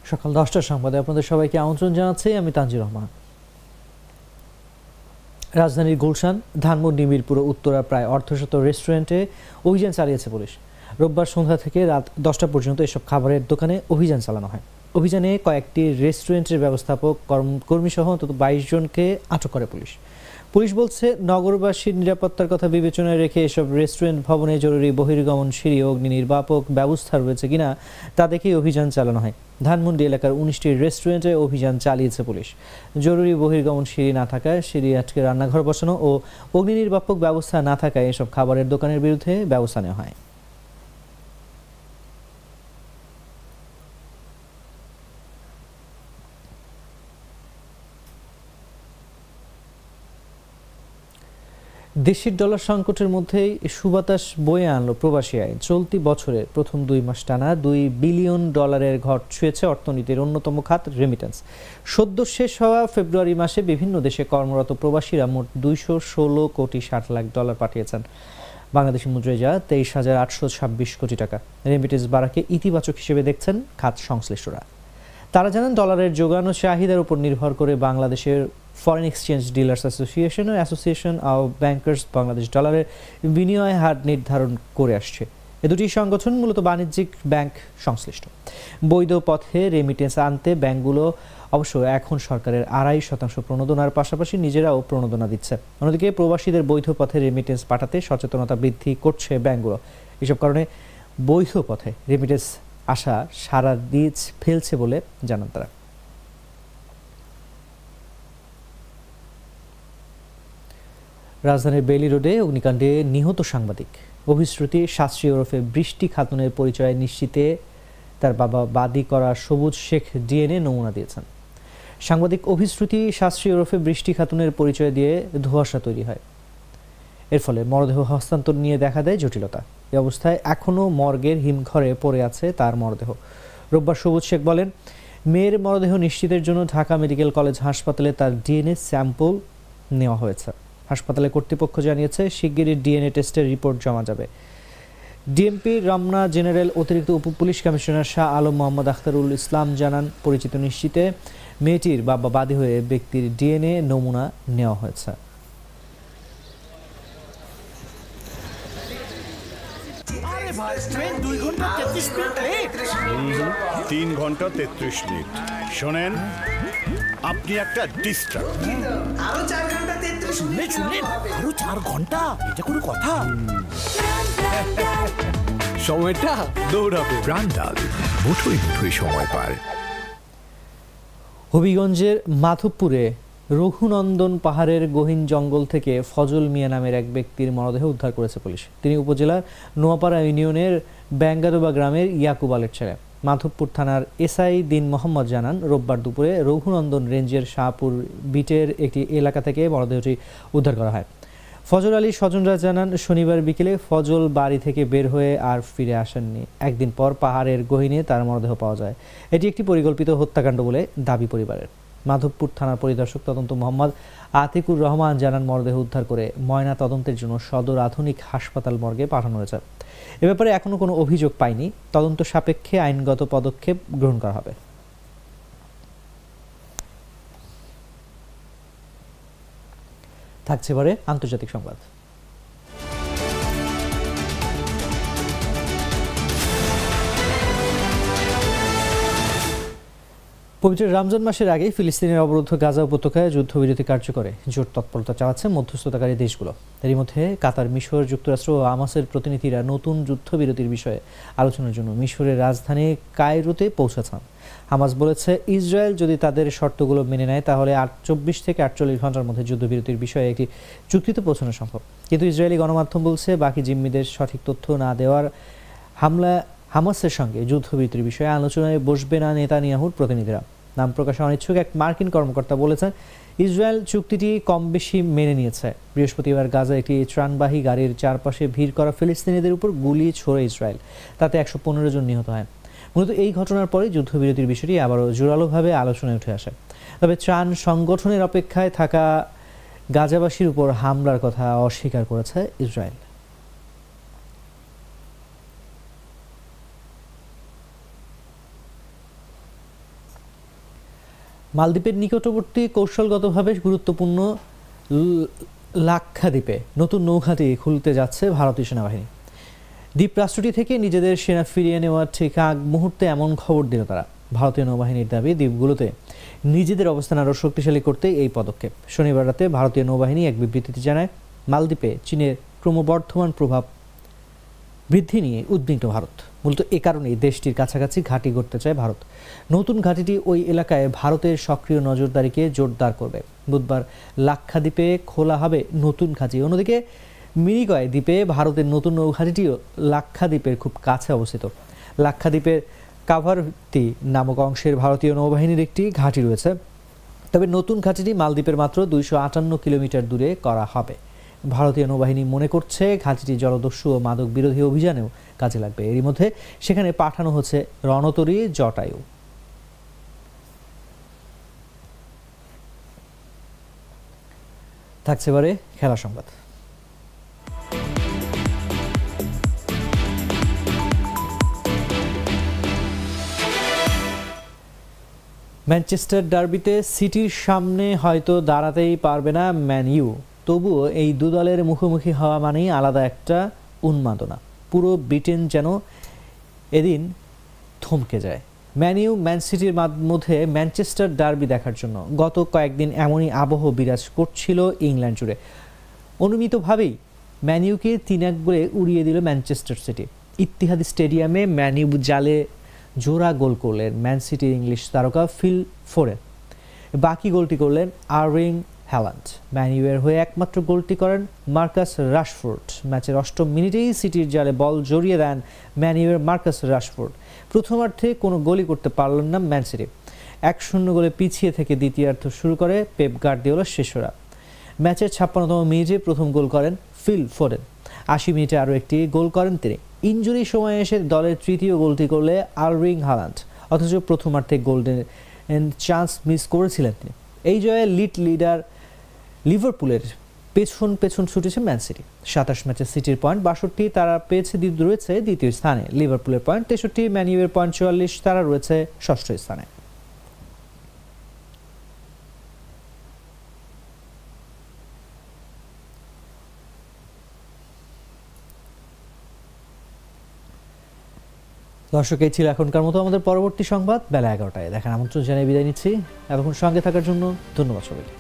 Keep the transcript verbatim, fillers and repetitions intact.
সকাল দশটার সংবাদে আপনাদের সবাইকে আমন্ত্রণ জানাচ্ছি। আমি তানজির রহমান। রাজধানীর গুলশান, ধানমন্ডি, মিরপুর উত্তরা প্রায় অর্ধশত রেস্টুরেন্টে অভিযান চালিয়েছে পুলিশ। রোববার সন্ধ্যা থেকে রাত দশটা পর্যন্ত এসব খাবারের দোকানে অভিযান চালানো হয়। অভিযানে কয়েকটি রেস্টুরেন্টের ব্যবস্থাপক, কর্মী সহ অন্তত বাইশ জনকে আটক করে পুলিশ। পুলিশ বলছে, নগরবাসীর নিরাপত্তার কথা বিবেচনায় রেখে এসব রেস্টুরেন্ট ভবনে জরুরি বহির্গমন সিঁড়ি, অগ্নি নির্বাপক ব্যবস্থা রয়েছে কিনা তা দেখেই অভিযান চালানো হয়। ধানমন্ডি এলাকার উনিশটি রেস্টুরেন্টে অভিযান চালিয়েছে পুলিশ। জরুরি বহির্গমন সিঁড়ি না থাকায়, সিঁড়ি আটকে রান্নাঘর বসানো ও অগ্নি নির্বাপক ব্যবস্থা না থাকায় এসব খাবারের দোকানের বিরুদ্ধে ব্যবস্থা নেওয়া হয়। দেশের ডলার সংকটের মধ্যেই সুবাতাস বয়ে আনলো প্রবাসী আয়। চলতি বছরের প্রথম দুই মাস টানা দুই বিলিয়ন ডলারের ঘর ছুঁয়েছে অর্থনীতির অন্যতম খাত রেমিটেন্স। সদ্য শেষ হওয়া ফেব্রুয়ারি মাসে বিভিন্ন দেশে কর্মরত প্রবাসীরা মোট দুইশো ষোলো কোটি ষাট লাখ ডলার পাঠিয়েছেন। বাংলাদেশি মুদ্রায় যা তেইশ হাজার আটশো ছাব্বিশ কোটি টাকা। রেমিটেন্স বাড়াকে ইতিবাচক হিসেবে দেখছেন খাত সংশ্লিষ্টরা। তারা জানান, ডলারের যোগান ও চাহিদার উপর নির্ভর করে বাংলাদেশের ফরেন এক্সচেঞ্জ ডিলার্স অ্যাসোসিয়েশন ও অ্যাসোসিয়েশন অব ব্যাংকার্স বাংলাদেশ ডলারের বিনিময় হার নির্ধারণ করে আসছে। এ দুটি সংগঠন মূলত বাণিজ্যিক ব্যাংক সংশ্লিষ্ট। বৈধ পথে রেমিটেন্স আনতে ব্যাংকগুলো অবশ্য এখন সরকারের আড়াই শতাংশ প্রণোদনার পাশাপাশি নিজেরাও প্রণোদনা দিচ্ছে। অন্যদিকে প্রবাসীদের বৈধ পথে রেমিটেন্স পাঠাতে সচেতনতা বৃদ্ধি করছে ব্যাংকগুলো। এসব কারণে বৈধ পথে রেমিটেন্স আশা সারা দিয়ে ফেলছে বলে জানান তারা। রাজধানীর বেইলি রোডে অগ্নিকাণ্ডে নিহত সাংবাদিক অভিশ্রুতি শাস্ত্রী ওরফে বৃষ্টি খাতুনের পরিচয় নিশ্চিতে তার বাবা বাদী করা সবুজ শেখ ডিএনএ নমুনা দিয়েছেন। সাংবাদিক অভিশ্রুতি শাস্ত্রী ওরফে বৃষ্টি খাতুনের পরিচয় দিয়ে ধোঁয়াশা তৈরি হয়। এর ফলে মরদেহ হস্তান্তর নিয়ে দেখা দেয় জটিলতা। এ অবস্থায় এখনও মর্গের হিমঘরে পড়ে আছে তার মরদেহ। রোববার সবুজ শেখ বলেন, মেয়ের মরদেহ নিশ্চিতের জন্য ঢাকা মেডিকেল কলেজ হাসপাতালে তার ডিএনএ স্যাম্পল নেওয়া হয়েছে। হাসপাতালে কর্তৃপক্ষ জানিয়েছে, শিগগিরই ডিএনএ টেস্টের রিপোর্ট জমা যাবে। ডিএমপি রমনা জেনারেল অতিরিক্ত উপ পুলিশ কমিশনার শাহ আলম মোহাম্মদ আখতারুল ইসলাম জানান, পরিচিত নিশ্চিতে মেয়েটির বাবা বাদী হয়ে ব্যক্তির ডিএনএ নমুনা নেওয়া হয়েছে। তিন ঘন্টা তেত্রিশ মিনিট শোনেন, আপনি একটা ডিস্টার্ব। আরো চার ঘন্টা তেত্রিশ মিনিট শুনলেন, আরো চার ঘন্টা, এটা কোনো কথা? সময়টা দৌড়াবে। ব্রান্ডাল মুঠোই মুঠোই সময় পার। হবিগঞ্জের মাধবপুরে রঘুনন্দন পাহাড়ের গহীন জঙ্গল থেকে ফজল মিয়া নামের এক ব্যক্তির মরদেহ উদ্ধার করেছে পুলিশ। তিনি উপজেলার নোয়াপাড়া ইউনিয়নের ব্যাঙ্গাদোবা গ্রামের ইয়াকুব আলের ছেলে। মাধবপুর থানার এসআই দিন মোহাম্মদ জানান, রোববার দুপুরে রঘুনন্দন রেঞ্জের শাহপুর বিটের একটি এলাকা থেকে মরদেহটি উদ্ধার করা হয়। ফজল আলী স্বজনরা জানান, শনিবার বিকেলে ফজল বাড়ি থেকে বের হয়ে আর ফিরে আসেননি। একদিন পর পাহাড়ের গহীনে তার মরদেহ পাওয়া যায়। এটি একটি পরিকল্পিত হত্যাকাণ্ড বলে দাবি পরিবারের। মাধবপুর থানার পরিদর্শক তদন্ত মোহাম্মদ আতিকুর রহমান জানান, মরদেহ উদ্ধার করে ময়না তদন্তের জন্য সদর আধুনিক হাসপাতাল মর্গে পাঠানো হয়েছে। এ ব্যাপারে এখনো কোনো অভিযোগ পায়নি। তদন্ত সাপেক্ষে আইনগত পদক্ষেপ গ্রহণ করা হবে। থাকছে এবারে আন্তর্জাতিক সংবাদ। পবিত্র রমজান মাসের আগে ফিলিস্তিনের অবরুদ্ধ গাজা উপত্যকায় যুদ্ধবিরতি কার্যকরে জোর তৎপরতা চালাচ্ছে মধ্যস্থতাকারী দেশগুলো। এরই মধ্যে কাতার, মিশর, যুক্তরাষ্ট্র ও হামাসের প্রতিনিধিরা নতুন যুদ্ধবিরতির বিষয়ে আলোচনার জন্য মিশরের রাজধানী কায়রোতে পৌঁছেছেন। হামাস বলেছে, ইসরায়েল যদি তাদের শর্তগুলো মেনে নেয় তাহলে আট চব্বিশ থেকে আটচল্লিশ ঘন্টার মধ্যে যুদ্ধবিরতির বিষয়ে একটি চুক্তিতে পৌঁছানো সম্ভব। কিন্তু ইসরায়েলি গণমাধ্যম বলছে, বাকি জিম্মিদের সঠিক তথ্য না দেওয়ার হামলা হামাসের সঙ্গে যুদ্ধবিরতির বিষয়ে আলোচনায় বসবে না নেতানিয়াহুর প্রতিনিধিরা। নাম প্রকাশে অনিচ্ছুক এক মার্কিন কর্মকর্তা বলেছেন, ইসরায়েল চুক্তিটি কম বেশি মেনে নিয়েছে। বৃহস্পতিবার গাজায় একটি ত্রাণবাহী গাড়ির চারপাশে ভিড় করা ফিলিস্তিনিদের উপর গুলি ছোড়ে ইসরায়েল। তাতে একশো পনেরো জন নিহত হয়। মূলত এই ঘটনার পরে যুদ্ধবিরতির বিষয়টি আবারও জোরালোভাবে আলোচনায় উঠে আসে। তবে ত্রাণ সংগঠনের অপেক্ষায় থাকা গাজাবাসীর উপর হামলার কথা অস্বীকার করেছে ইসরায়েল। মালদ্বীপের নিকটবর্তী কৌশলগতভাবে গুরুত্বপূর্ণ লাক্ষাদ্বীপে নতুন নৌঘাঁটি খুলতে যাচ্ছে ভারতীয় সেনাবাহিনী। দ্বীপরাষ্ট্রটি থেকে নিজেদের সেনা ফিরিয়ে নেওয়ার ঠিক আগ মুহূর্তে এমন খবর দিল তারা। ভারতীয় নৌবাহিনীর দাবি, দ্বীপগুলোতে নিজেদের অবস্থান আরও শক্তিশালী করতে এই পদক্ষেপ। শনিবার রাতে ভারতীয় নৌবাহিনী এক বিবৃতিতে জানায়, মালদ্বীপে চীনের ক্রমবর্ধমান প্রভাব বৃদ্ধি নিয়ে উদ্বিগ্ন ভারত। মূলত এ কারণেই দেশটির কাছাকাছি ঘাঁটি গড়তে চায় ভারত। নতুন ঘাঁটিটি ওই এলাকায় ভারতের সক্রিয় নজরদারিকে জোরদার করবে। বুধবার লাক্ষাদ্বীপে খোলা হবে নতুন ঘাঁটি। অন্যদিকে মিনিকয় দ্বীপে ভারতের নতুন নৌঘাঁটিটিও লাক্ষাদ্বীপের খুব কাছে অবস্থিত। লাক্ষাদ্বীপের কাভারতি নামক অংশের ভারতীয় নৌবাহিনীর একটি ঘাঁটি রয়েছে, তবে নতুন ঘাঁটিটি মালদ্বীপের মাত্র দুইশো আটান্ন কিলোমিটার দূরে করা হবে। ভারতীয় নৌবাহিনী মনে করছে ঘাঁটিটি জলদস্যু ও মাদক বিরোধী অভিযানেও কাজে লাগবে। এরই মধ্যে সেখানে পাঠানো হচ্ছে রণতরী জটায়ু। থাকছে এবারে খেলা সংবাদ। ম্যানচেস্টার ডার্বিতে সিটির সামনে হয়তো দাঁড়াতেই পারবে না ম্যান ইউ, তবুও এই দু দলের মুখোমুখি হওয়া মানেই আলাদা একটা উন্মাদনা। পুরো ব্রিটেন যেন এদিন থমকে যায় ম্যান ইউ ম্যান সিটির মধ্যে ম্যানচেস্টার ডার্বি দেখার জন্য। গত কয়েকদিন এমনই আবহ বিরাজ করছিল ইংল্যান্ড জুড়ে। অনুমিতভাবেই ম্যান ইউকে তিন এক গোলে উড়িয়ে দিল ম্যানচেস্টার সিটি। ইত্তিহাদ স্টেডিয়ামে ম্যান ইউ জালে জোড়া গোল করলেন ম্যান সিটির ইংলিশ তারকা ফিল ফোরেন। বাকি গোলটি করলেন আর্লিং হ্যালান্ড। ম্যান ইউয়ের হয়ে একমাত্র গোলটি করেন মার্কাস রাশফোর্ড। ম্যাচের অষ্টম মিনিটেই সিটির জালে বল জড়িয়ে দেন ম্যান ইউয়ের মার্কাস রাশফোর্ড। প্রথমার্ধে কোনো গোলই করতে পারলেন না ম্যান সিটি। এক শূন্য গোলে পিছিয়ে থেকে দ্বিতীয়ার্ধ শুরু করে পেপ গার্দিওলার শিষ্যরা। ম্যাচের ছাপ্পান্নতম মিনিটে প্রথম গোল করেন ফিল ফোরেন। আশি মিনিটে আরও একটি গোল করেন তিনি। ইনজুরি সময় এসে দলের তৃতীয় গোলটি করলে আর্লিং হ্যালান্ড, অথচ প্রথমার্ধে গোল্ডেন চান্স মিস করেছিলেন তিনি। এই জয়ে লিড লিডার লিভারপুলের পেছন পেছন ছুটেছে ম্যান সিটি। সাতাশ ম্যাচে সিটির পয়েন্ট বাষট্টি, তারা পেয়েছে রয়েছে দ্বিতীয় স্থানে। লিভারপুলের পয়েন্ট তেষট্টি, ম্যান ইউয়ের পয়েন্ট চুয়াল্লিশ, তারা রয়েছে ষষ্ঠ স্থানে। দর্শক, এই ছিল এখনকার মতো আমাদের পরবর্তী সংবাদ বেলা এগারোটায়। দেখার আমন্ত্রণ জানিয়ে বিদায় নিচ্ছি। এতক্ষণ সঙ্গে থাকার জন্য ধন্যবাদ সবাইকে।